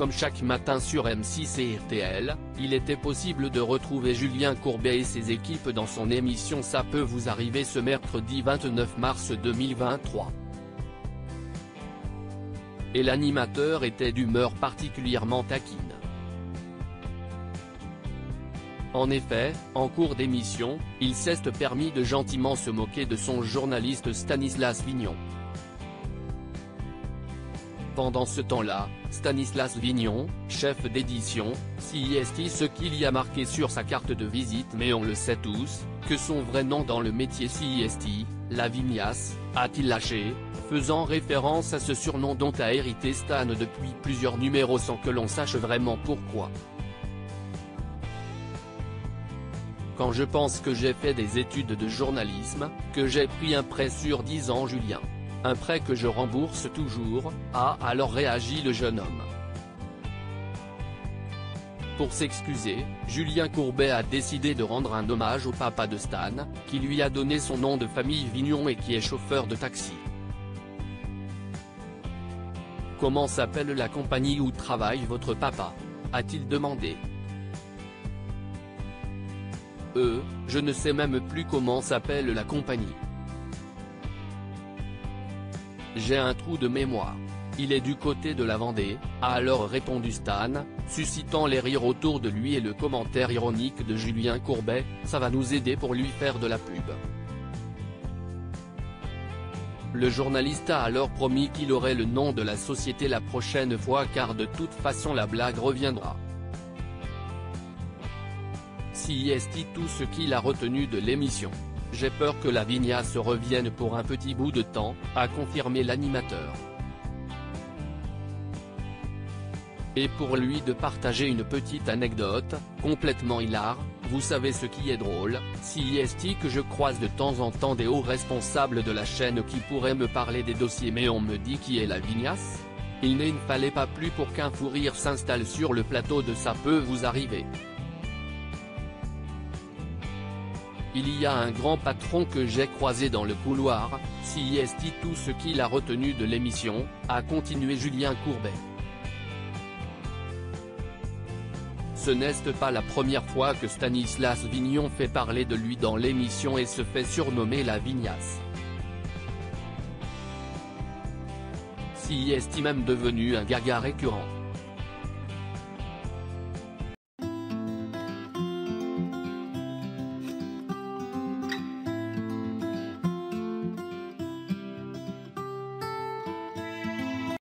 Comme chaque matin sur M6 et RTL, il était possible de retrouver Julien Courbet et ses équipes dans son émission Ça peut vous arriver ce mercredi 29 mars 2023. Et l'animateur était d'humeur particulièrement taquine. En effet, en cours d'émission, il s'est permis de gentiment se moquer de son journaliste Stanislas Vignon. Pendant ce temps-là, Stanislas Vignon, chef d'édition, CIST, ce qu'il y a marqué sur sa carte de visite, mais on le sait tous, que son vrai nom dans le métier CIST, la Vignasse, a-t-il lâché, faisant référence à ce surnom dont a hérité Stan depuis plusieurs numéros sans que l'on sache vraiment pourquoi. Quand je pense que j'ai fait des études de journalisme, que j'ai pris un prêt sur 10 ans Julien. Un prêt que je rembourse toujours, a alors réagi le jeune homme. Pour s'excuser, Julien Courbet a décidé de rendre un hommage au papa de Stan, qui lui a donné son nom de famille Vignon et qui est chauffeur de taxi. Comment s'appelle la compagnie où travaille votre papa ? A-t-il demandé. Je ne sais même plus comment s'appelle la compagnie. J'ai un trou de mémoire. Il est du côté de la Vendée, a alors répondu Stan, suscitant les rires autour de lui et le commentaire ironique de Julien Courbet, ça va nous aider pour lui faire de la pub. Le journaliste a alors promis qu'il aurait le nom de la société la prochaine fois car de toute façon la blague reviendra. CIST tout ce qu'il a retenu de l'émission. J'ai peur que la Vignasse revienne pour un petit bout de temps, a confirmé l'animateur. Et pour lui de partager une petite anecdote, complètement hilar, vous savez ce qui est drôle, CIST que je croise de temps en temps des hauts responsables de la chaîne qui pourraient me parler des dossiers mais on me dit qui est la Vignasse ? Il ne fallait pas plus pour qu'un fou rire s'installe sur le plateau de Ça peut vous arriver. Il y a un grand patron que j'ai croisé dans le couloir, CIST tout ce qu'il a retenu de l'émission, a continué Julien Courbet. Ce n'est pas la première fois que Stanislas Vignon fait parler de lui dans l'émission et se fait surnommer la Vignasse. CIST même devenu un gaga récurrent.